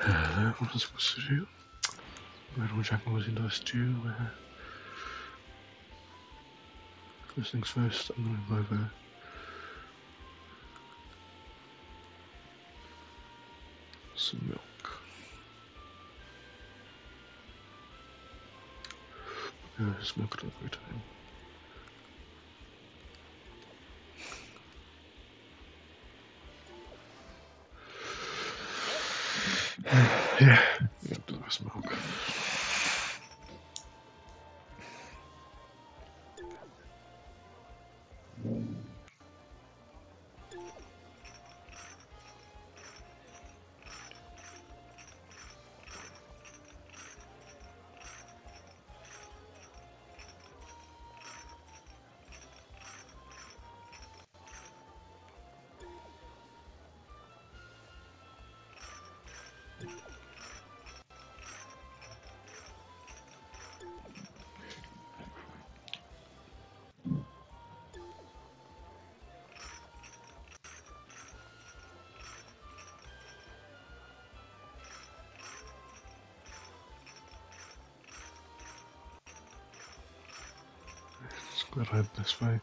What am I supposed to do? Where do Jack was into us too? First things first, I'm gonna go over some milk. There's milk delivery time. Yeah, deliver some milk. Let's go ahead this way.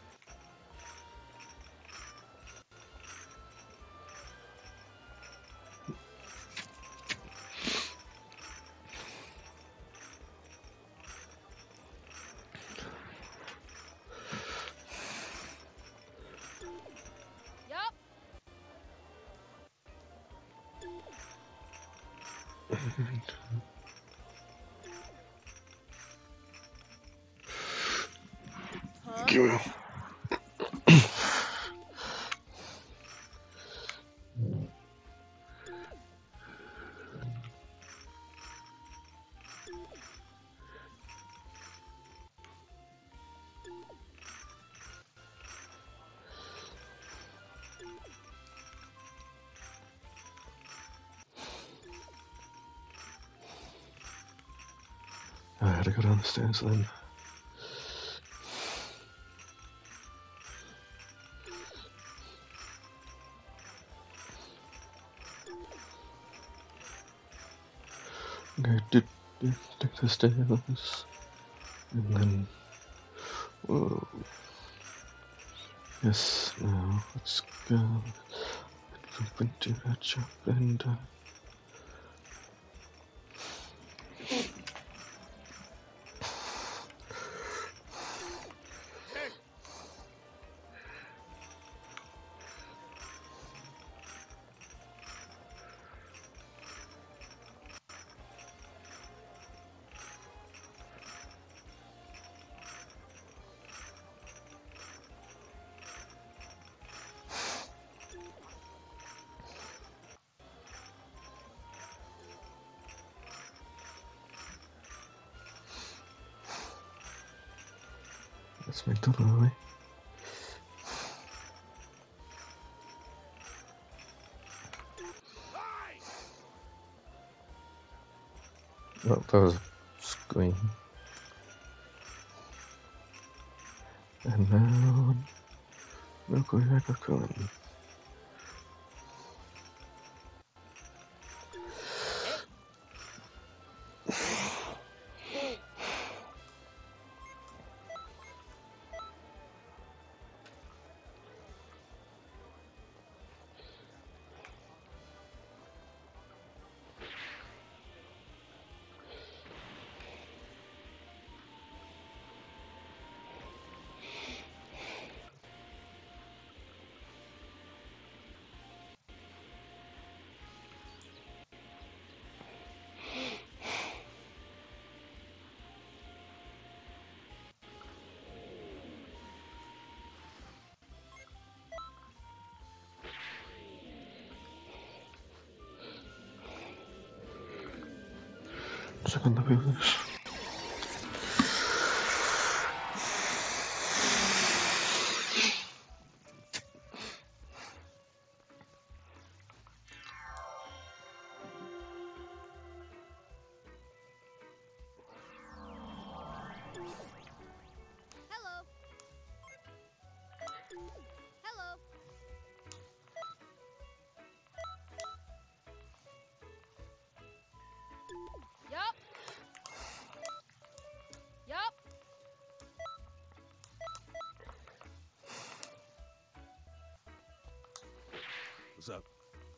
Thank you. I had to go down the stairs then. Okay, take the stairs, and then, whoa. Yes, now let's go. Jump into that shop and let's make the way. Oh, that was a screen. And now, milk or Yakakun. Check on the village. things up.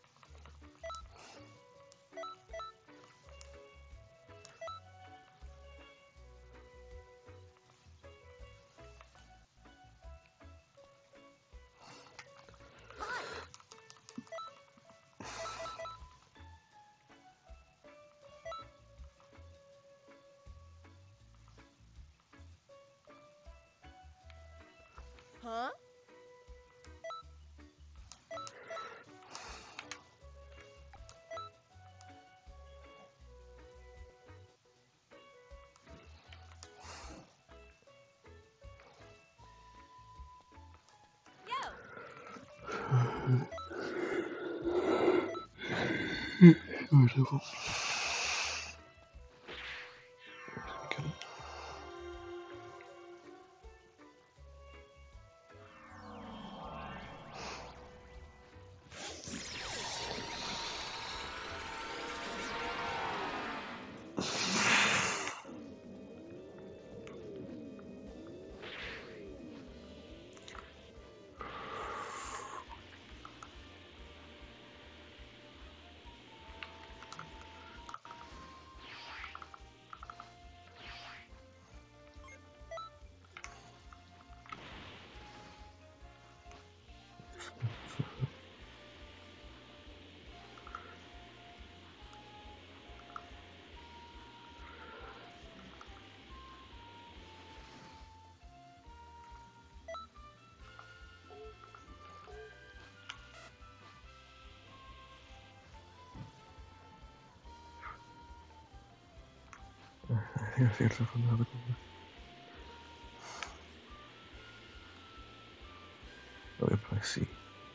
Huh? Whatever. Get it. Ja, cierto, con la verdad. Lo que pasa sí.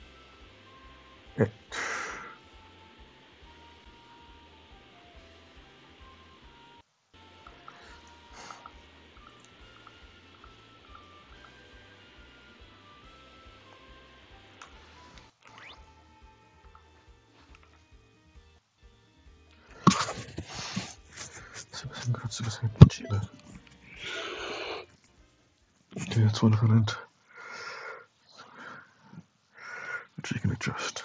Grazie per essere piacere. That's 100. Which you can adjust.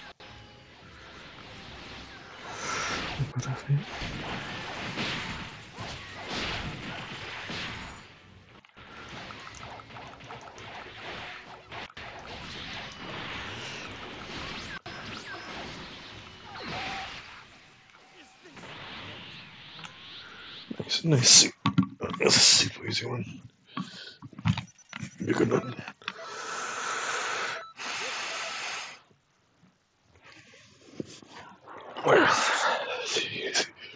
Potrafię. It's a nice, that's a super easy one. Bigger than. Well, easy.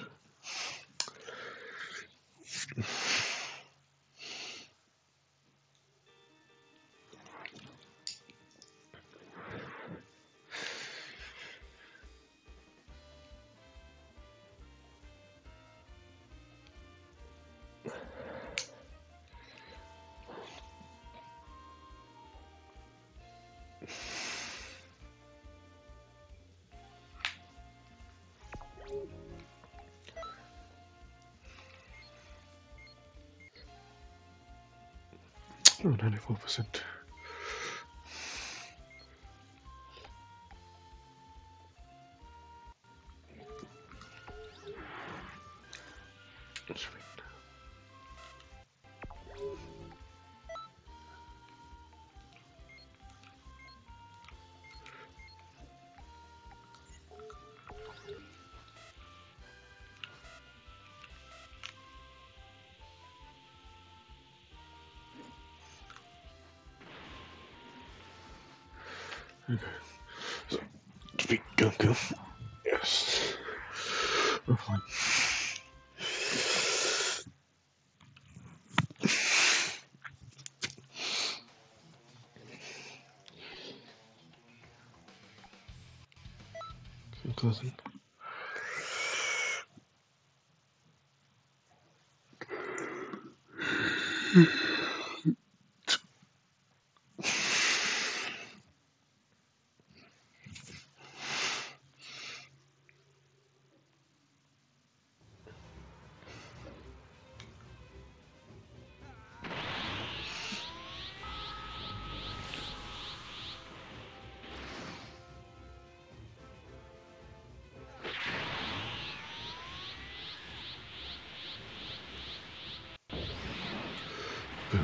Oh, 94%. Sweet. Okay. So, speak, go, go. Yes. We're fine. Okay, closing. Boom.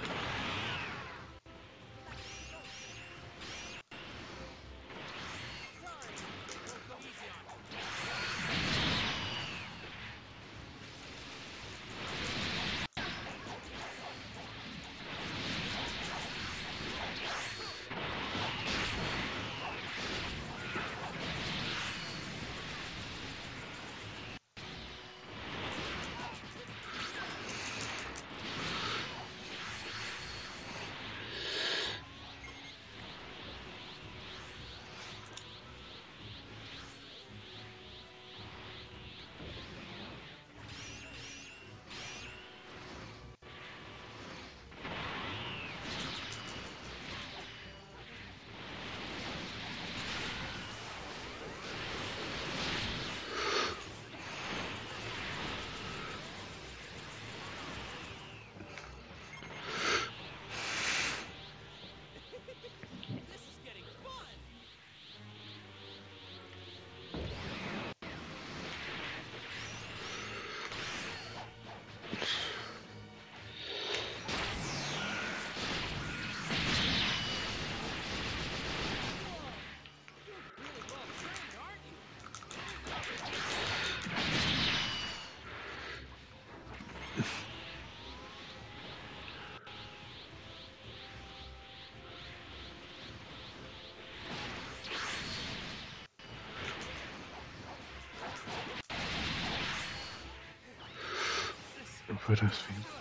Photos for you.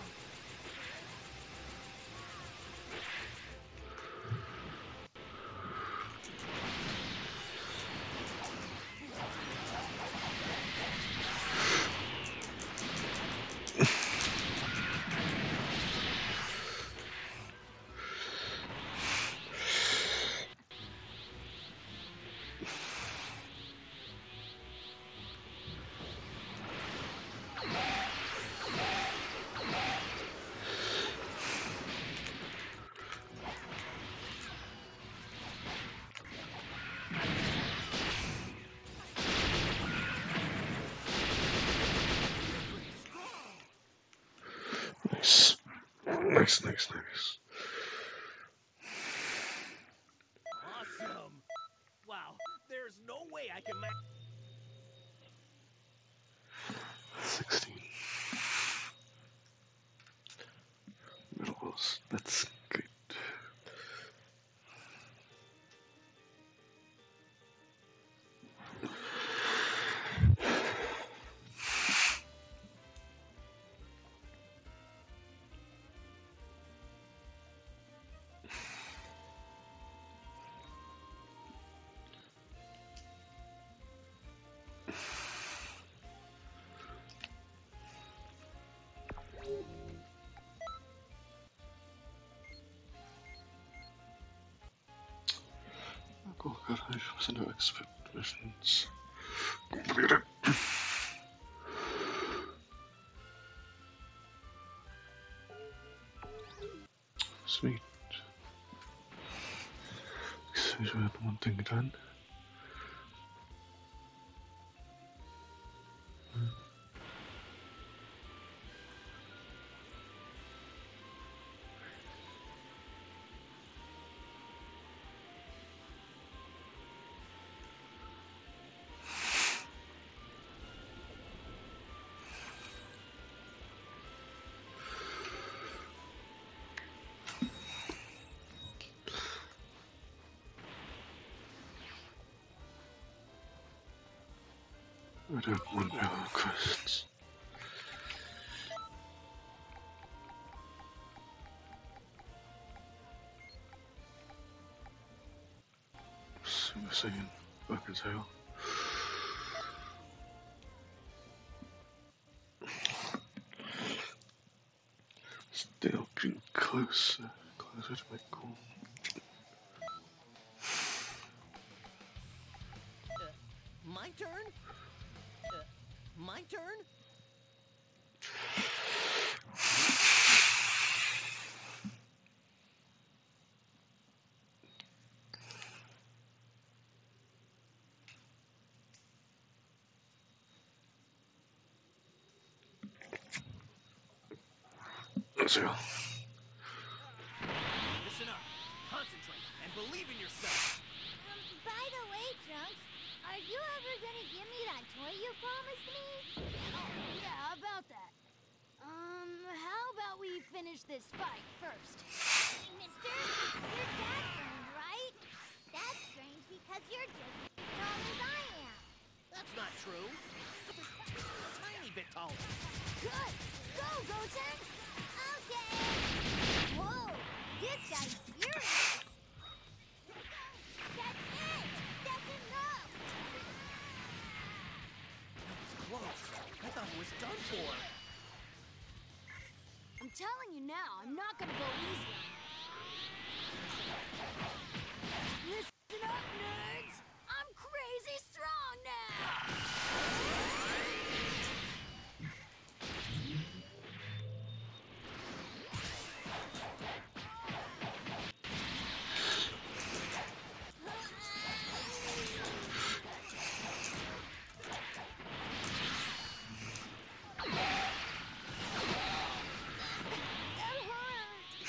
Nice. Nice, nice, nice. Awesome! Wow, there's no way I can match. 16. That's good. Oh god, I was no expert missions. Completed. Sweet. So we had one thing done. I don't want no questions. Super Saiyan, fucking tail. Still getting closer, closer to my goal. My turn? My turn? Zero. Listen up, concentrate, and believe in yourself. By the way, Trunks, are you ever gonna give me that toy you promised me? Oh, yeah, about that. How about we finish this fight first? Mister, you're that strange, right? That's strange because you're just as tall as I am. That's not true. Just a tiny bit taller. Good! Go, Goten! Okay! Whoa! This guy's serious! That's it! That's enough! That was close. I thought it was done for. I'm telling you now, I'm not gonna go easy. Listen up, nerds! I'm crazy strong now! That hurt!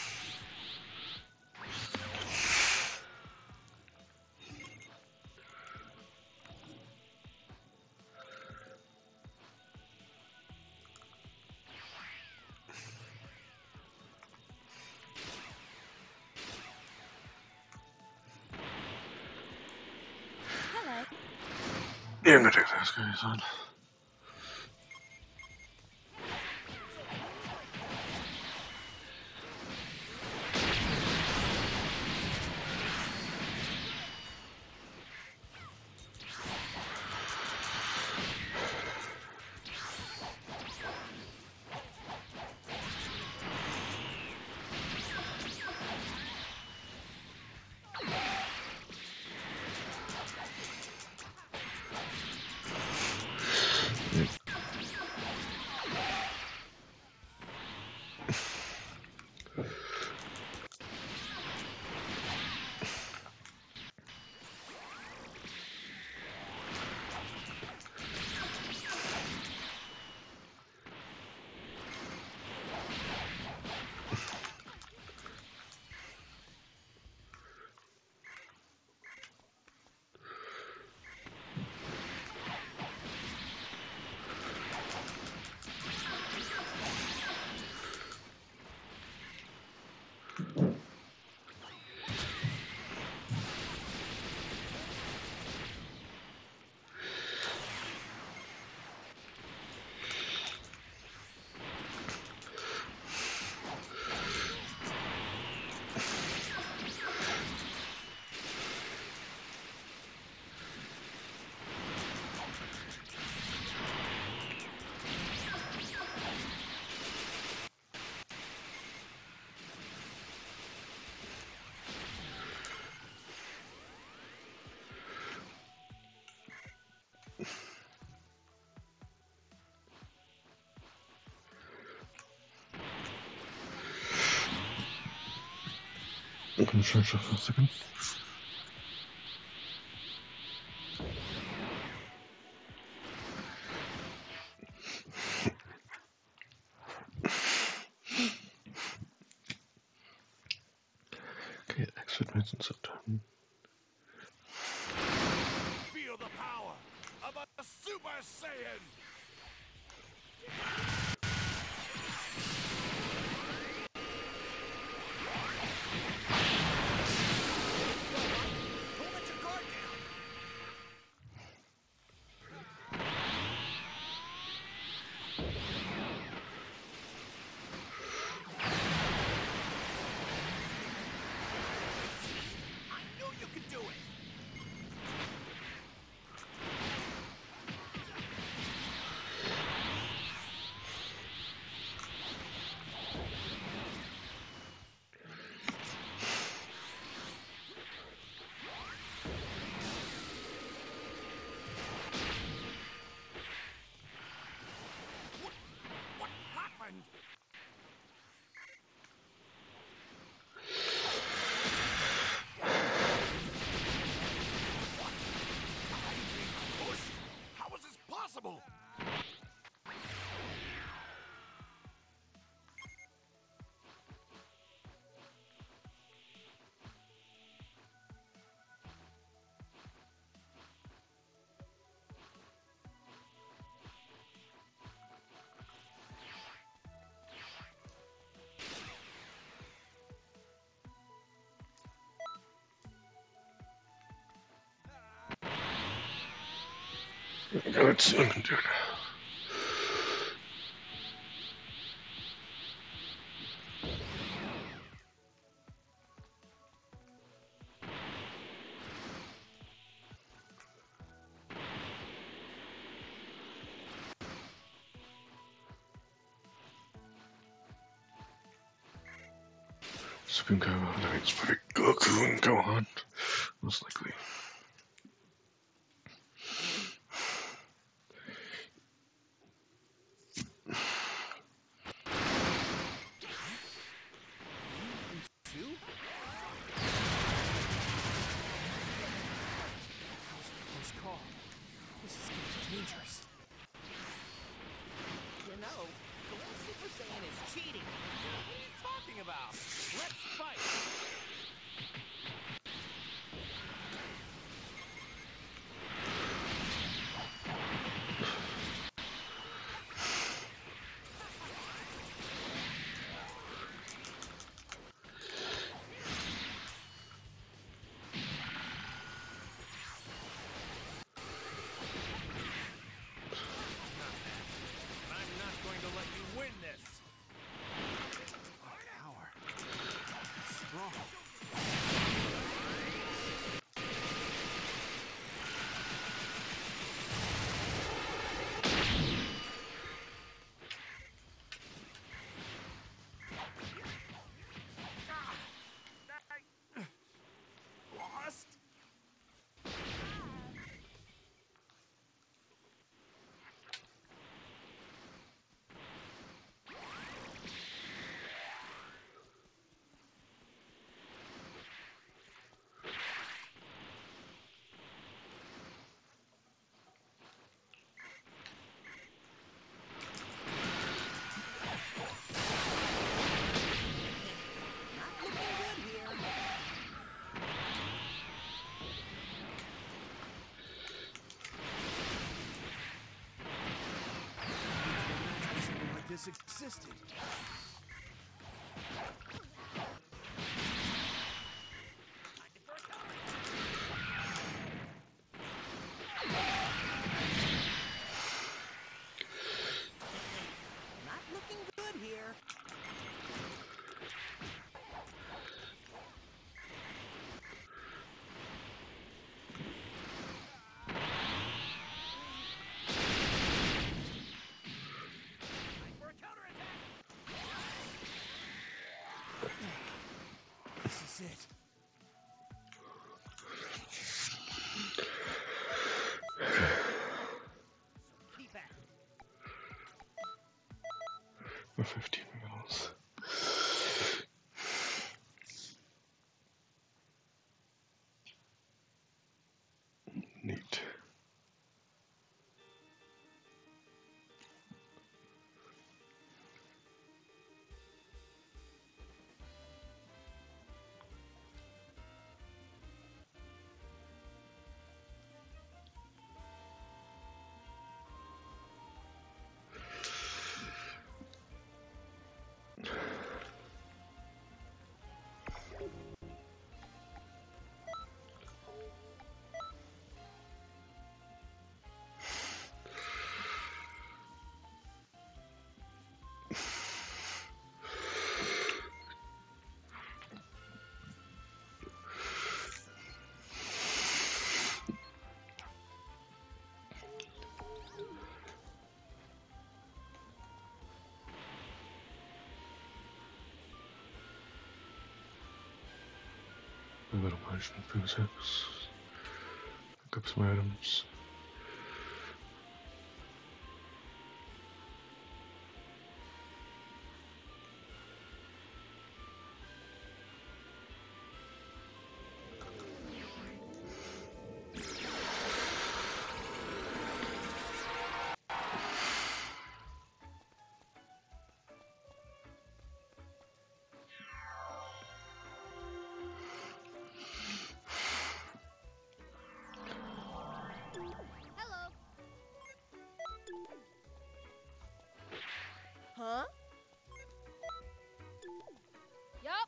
Hello. Yeah, I'm gonna take those guys on. from Treasure for a second. Okay, exit missions are done. Feel the power of a Super Saiyan! Don't let your guard down! I knew you could do it! What happened? Push? How was this possible? Let's see what I can do now. So we can go on. It's probably Goku and Gohan, most likely. Two? Close call. This is getting dangerous. You know, going Super Saiyan is cheating. What are you talking about? Let's fight. I'm not going to let you win this. Power. Strong. Lost? Not looking good here. Something like this existed. Not looking good here. For a counterattack. This is it. So keep at it. For 15 mils. little punishment for his hips. Pick up some items. Hello. Huh? Yup.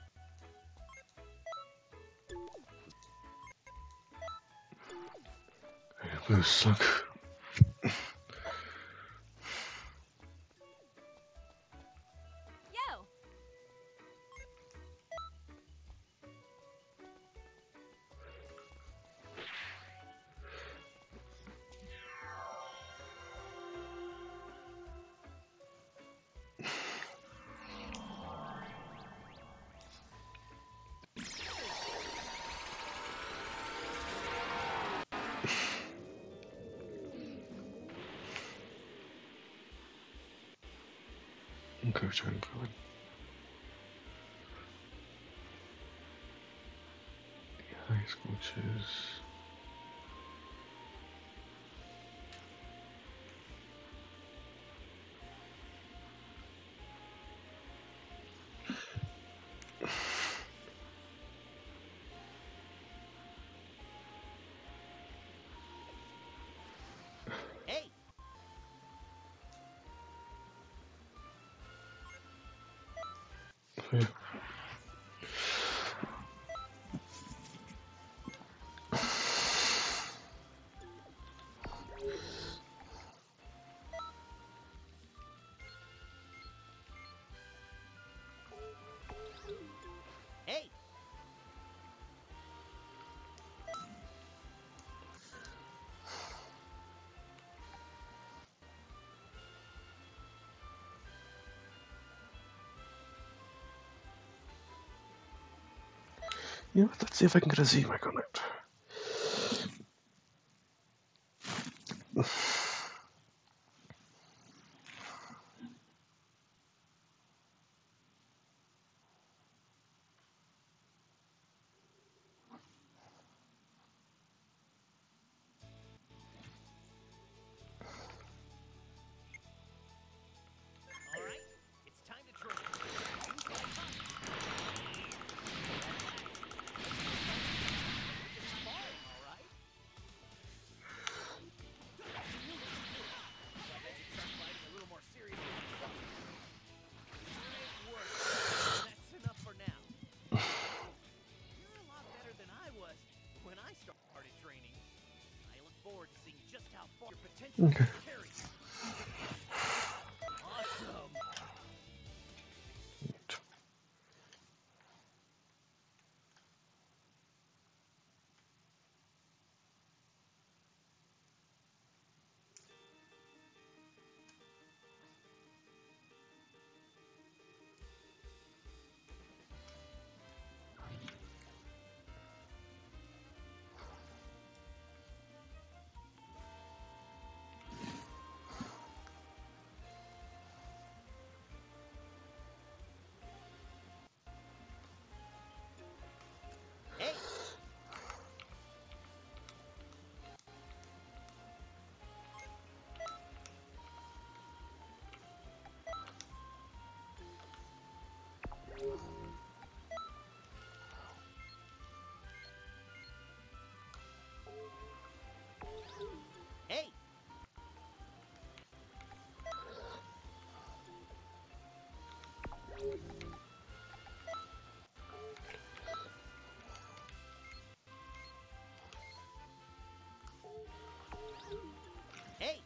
Hey, blue slug. Yo. Okay, turn forward. The high school choose. Hey, Yeah. hey. You know what? Let's see if I can get a Z-Mic on it. All right, it's time to train. Use my time. Just sparring, all right? So I bet you start fighting a little more seriously next time. Great work. That's enough for now. You're a lot better than I was when I started training. I look forward to seeing just how far your potential Okay. can carry you. Awesome. Hey, hey. Hey,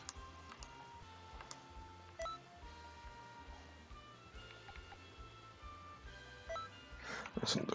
Listen,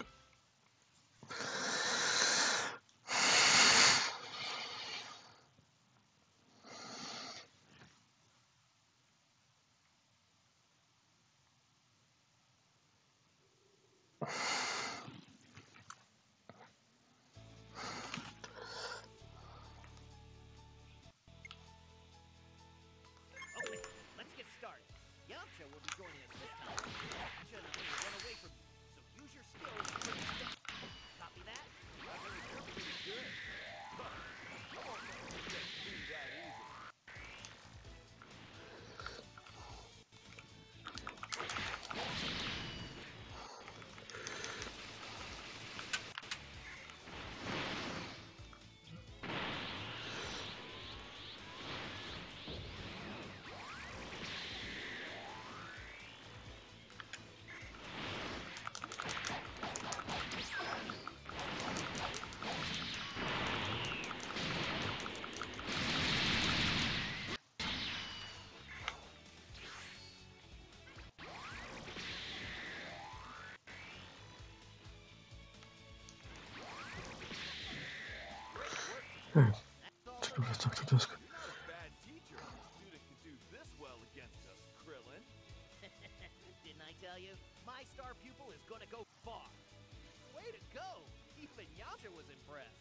Hey, That's let's all talk to Dusk. You're not a bad teacher. Student could do this well against us, Krillin. Didn't I tell you? My star pupil is gonna go far. Way to go! Even Yasha was impressed.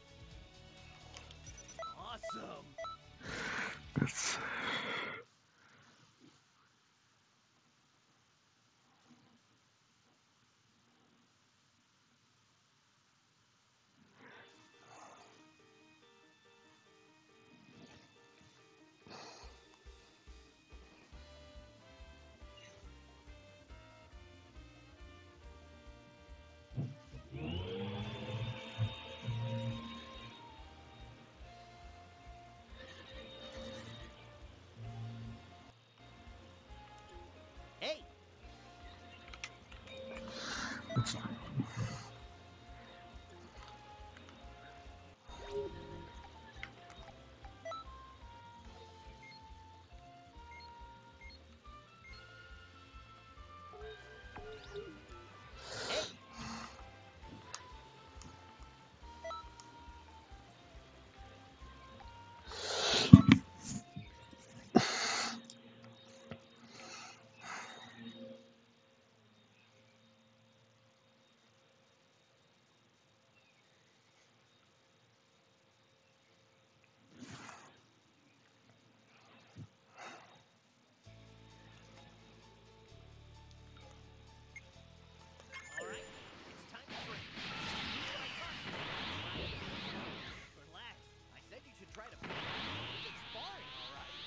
Awesome! It's Hey! Hey! Alright, it's time to train. Use what I taught you. Relax. I said you should try to it's just sparring, alright?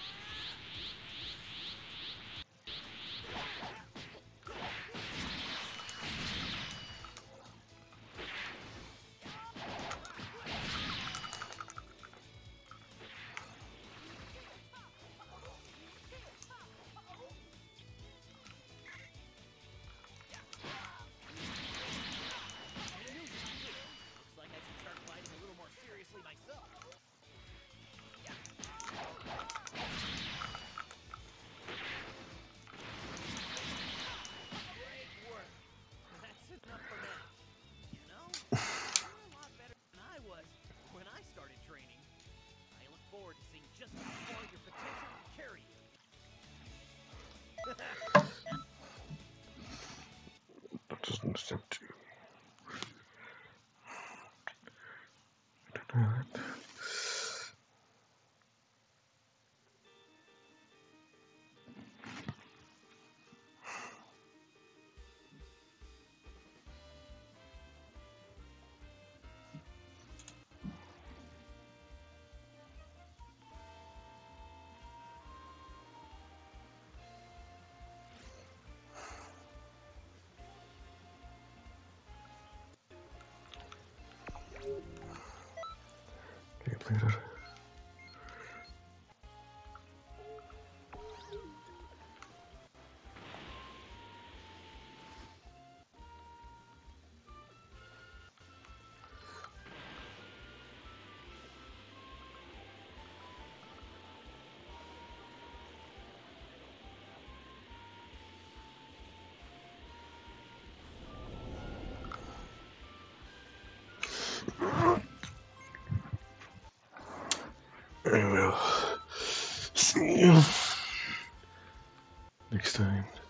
Looks like I should start fighting a little more seriously myself. Great work. That's enough for now. You know, you're a lot better than I was when I started training. I look forward to seeing just how far your potential can carry you. that doesn't seem to. I don't know that. Game later. I will see you next time.